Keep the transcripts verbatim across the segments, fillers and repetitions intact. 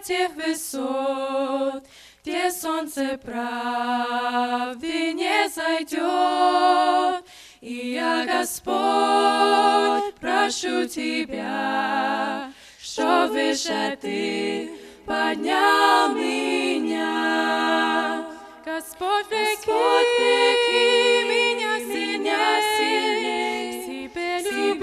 тех высот, где солнце правды не зайдет. И я, Господь, прошу Тебя, что выше Ты поднял меня. Господь, влеки меня сильнее, сильнее, себе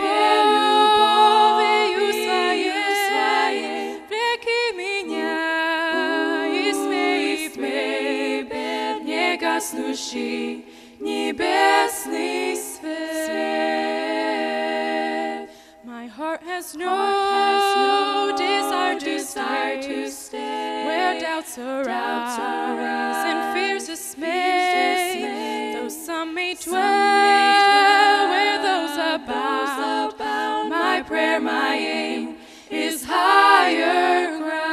любовью своей, влеки меня и смей, смей, бед негаснущий небесный свет. My heart has no desire to stay where doubts arise and fears dismay. Though some may dwell where those abound, my prayer, my aim is higher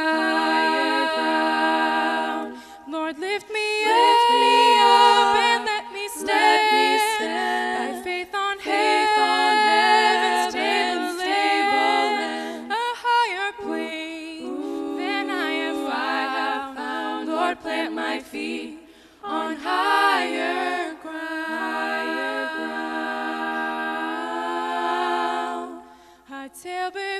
ground. Lord, lift me up and let me stand by faith on heaven's table, a higher plane than I have found. Lord, plant my feet on higher ground. Хотел бы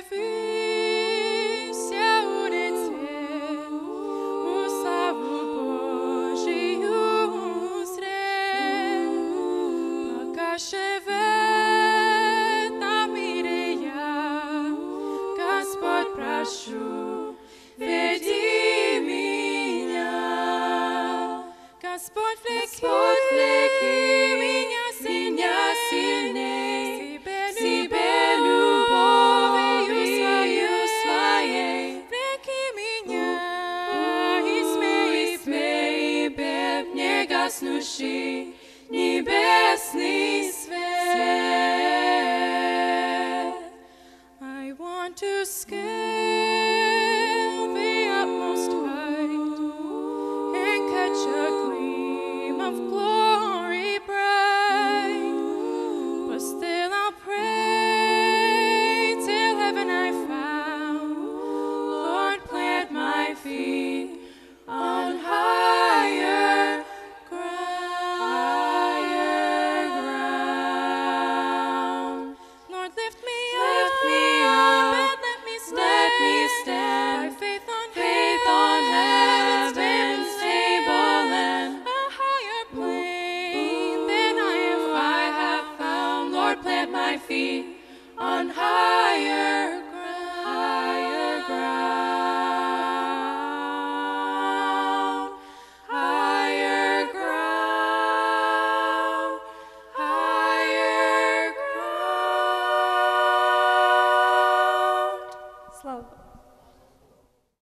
вся улететь у славу Божию узреть, пока живет на мире я. Господь, прошу, веди меня. Господь, влеки меня сильнее, сильней, себе любовью своей, влеки меня и смей, смей, бед негаснущий небесный свет. I want to scale the utmost height and catch a gleam of glory bright, but still I'll pray till heaven I found. Lord, plant my feet on higher ground. Lord, lift me up and let me stand by faith on heaven's table and a higher plane than I have found. Lord, plant my feet on higher ground.